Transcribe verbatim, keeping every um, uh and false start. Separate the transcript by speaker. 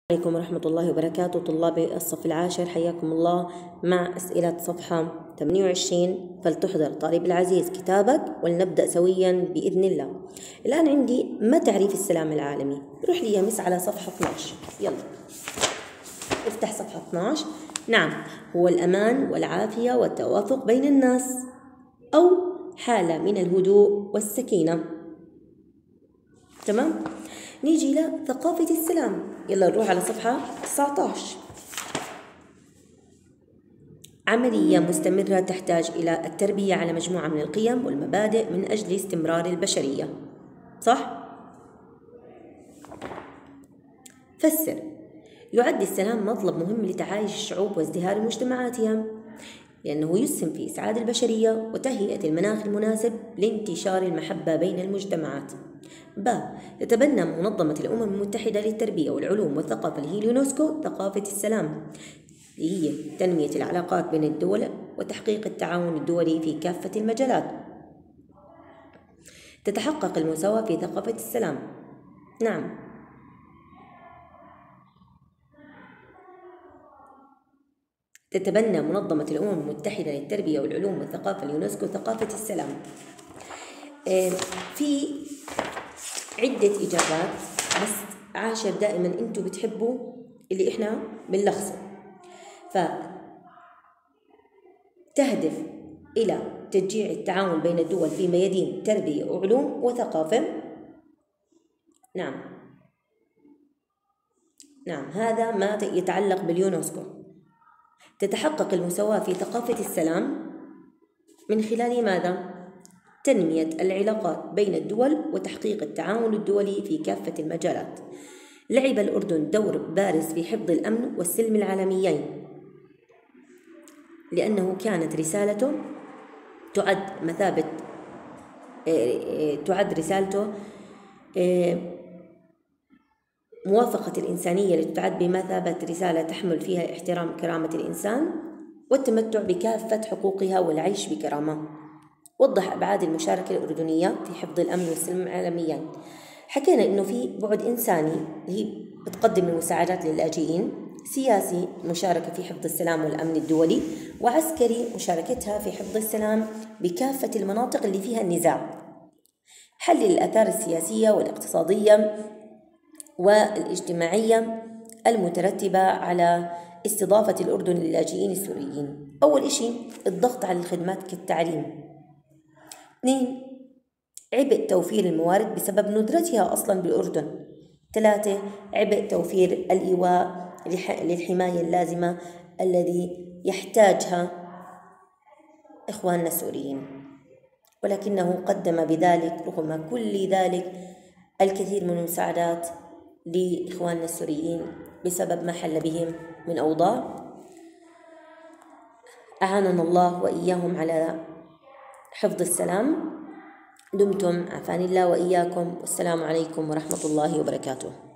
Speaker 1: عليكم ورحمة الله وبركاته. طلاب الصف العاشر حياكم الله مع أسئلة صفحة ثمانية وعشرين. فلتحضر طالب العزيز كتابك ولنبدأ سويا بإذن الله. الآن عندي ما تعريف السلام العالمي؟ روح لي يا مس على صفحة اثني عشر. يلا افتح صفحة اثني عشر. نعم، هو الأمان والعافية والتوافق بين الناس أو حالة من الهدوء والسكينة. تمام؟ نيجي إلى ثقافة السلام. يلا نروح على صفحة تسعة عشر. عملية مستمرة تحتاج إلى التربية على مجموعة من القيم والمبادئ من أجل استمرار البشرية. صح؟ فسر. يعد السلام مطلب مهم لتعايش الشعوب وازدهار مجتمعاتها، لأنه يسهم في إسعاد البشرية وتهيئة المناخ المناسب لانتشار المحبة بين المجتمعات. ب. تتبنى منظمة الأمم المتحدة للتربية والعلوم والثقافة اللي هي اليونسكو ثقافة السلام، اللي هي تنمية العلاقات بين الدول وتحقيق التعاون الدولي في كافة المجالات. تتحقق المساواة في ثقافة السلام. نعم، تتبنى منظمة الأمم المتحدة للتربية والعلوم والثقافة اليونسكو ثقافة السلام. في عدة إجابات، بس عاشر دائما أنتوا بتحبوا اللي إحنا بنلخصه. فتهدف إلى تشجيع التعاون بين الدول في ميادين تربية وعلوم وثقافة. نعم نعم هذا ما يتعلق باليونسكو. تتحقق المساواة في ثقافة السلام من خلال ماذا؟ تنمية العلاقات بين الدول وتحقيق التعاون الدولي في كافة المجالات. لعب الأردن دور بارز في حفظ الأمن والسلم العالميين، لأنه كانت رسالته تعد مثابة تعد رسالته موافقة الإنسانية التي تعد بمثابة رسالة تحمل فيها احترام كرامة الإنسان والتمتع بكافة حقوقها والعيش بكرامة. وضح أبعاد المشاركة الأردنية في حفظ الأمن والسلم العالميين. حكينا إنه في بعد إنساني اللي هي بتقدم المساعدات للاجئين، سياسي مشاركة في حفظ السلام والأمن الدولي، وعسكري مشاركتها في حفظ السلام بكافة المناطق اللي فيها النزاع. حل الآثار السياسية والاقتصادية والاجتماعية المترتبة على استضافة الأردن للاجئين السوريين. أول إشي الضغط على الخدمات كالتعليم. اثنين، عبء توفير الموارد بسبب ندرتها أصلا بالأردن. ثلاثة، عبء توفير الإيواء للحماية اللازمة الذي يحتاجها إخواننا السوريين، ولكنه قدم بذلك رغم كل ذلك الكثير من المساعدات لإخواننا السوريين بسبب ما حل بهم من أوضاع. أعاننا الله وإياهم على حفظ السلام. دمتم عافاني الله وإياكم، والسلام عليكم ورحمة الله وبركاته.